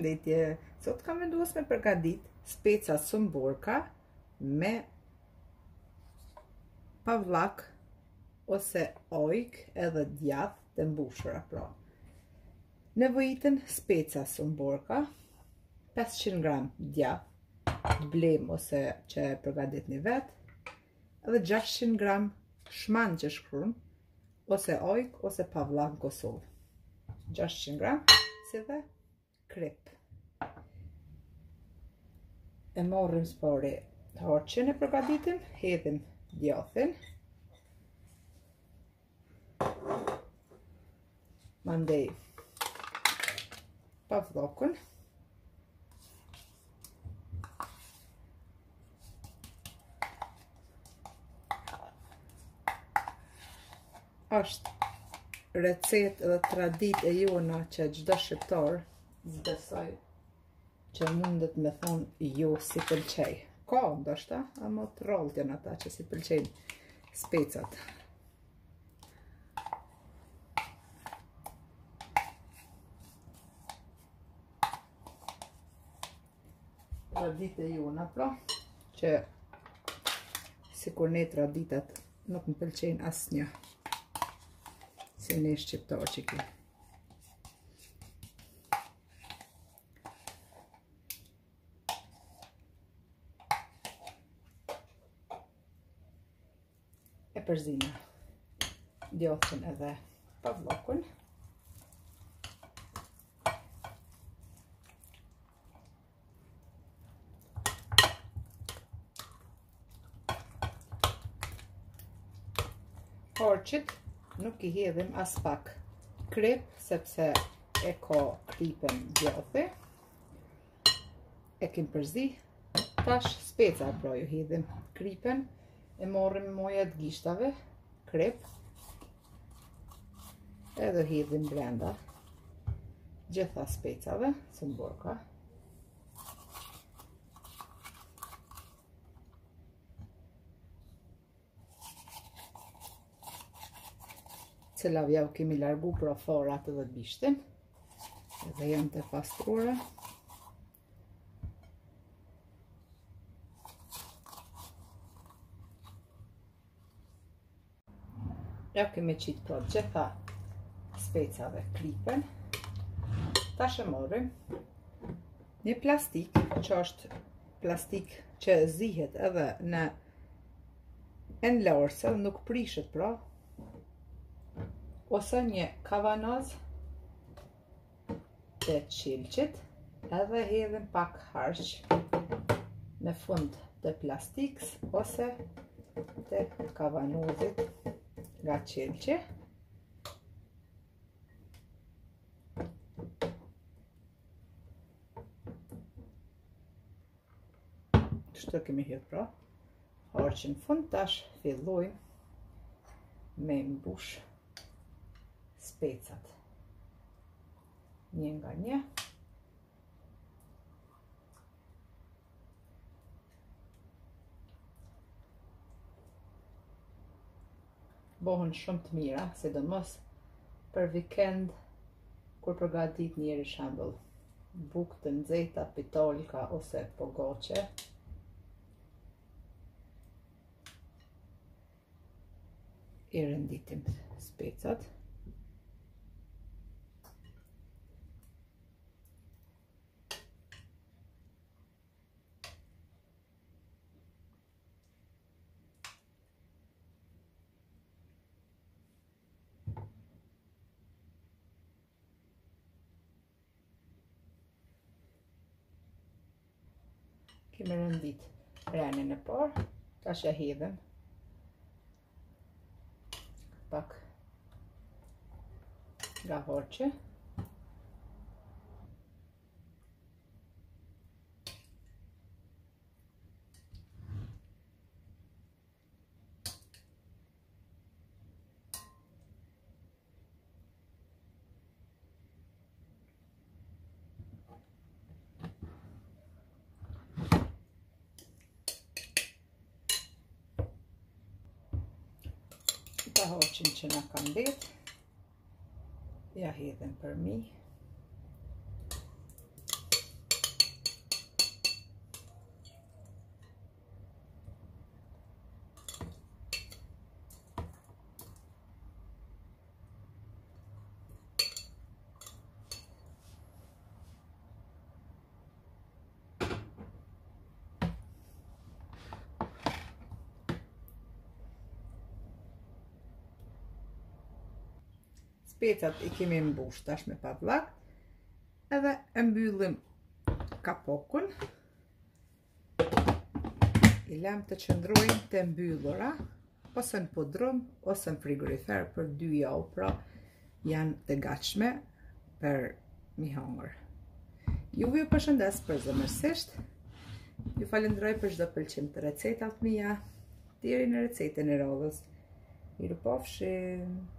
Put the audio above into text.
përshëndetje. Sot kam vendosur me përgatit speca Sumborka me Pavllak ose Ajkë edhe djath të mbushura pra. Nevojiten speca Sumborka, 500 gram djath, blem ose që e përgatit një vet, edhe 600 gram shmand që shkruan, ose Ajkë ose Pavllak në Kosovë. 600 gram, si dhe Krip. E marrim spari harçin e përgatitim, hedhim djathin, mandej pavllakun, është recet dhe tradit e jona që çdo shqiptar besoj që mundet me thonë jo si pëlqej. Ka ndoshta, ama të rrallët janë ata që si pëlqejnë specat. Tradit e jona pra, që sikur ne traditat nuk më pëlqejnë asnjë. Si ne shqiptar që ki. E përzina djathën edhe pavllakun. Harçit nuk i hedhim as pak krip, sepse e ka kripen djathi. E kim përzi. Tash speca pra ju hedhim kripen, e marrim mojat gishtave, krip, edhe hedhim brenda gjitha specave, Sumborka. Cilat ja u kemi largu pra farat edhe bishtin, edhe janë të pastruara. Ja kemi qitë pra gjitha specave kripen. Tash e marrim një plastik, që është plastik që zihet edhe në larse, nuk prishet pra, ose një kavanaz të qilqit, edhe hedhim pak harç në fund të plastiks ose të kavanozit nga qilqi. Kështu kemi hedhur pra harçin në fund. Tash fillojmë me mbush specat një nga një. Bohen shumë të mira, sidomos për vikend, kur përgatit njeri shembull bukë të nxehta, pitolka ose pogaçe. I renditim specat. Kemi rendit renin e parë, tash e hedhim pak nga harçi. Harçin që na ka mbet, ja hedhim përmi. Specat I kemi mbush tash me pavllak. Edhe e mbyllim kapokun. I lëm të qëndrojnë të mbyllura, ose në pudrum, ose në frigorifer për 2 javë, pra janë të gatshme për mi hangër. Ju përshëndes përzemërsisht. Ju falenderoj për çdo pëlqim të recetat mia, deri në recetën e radhës. Mirupafshim.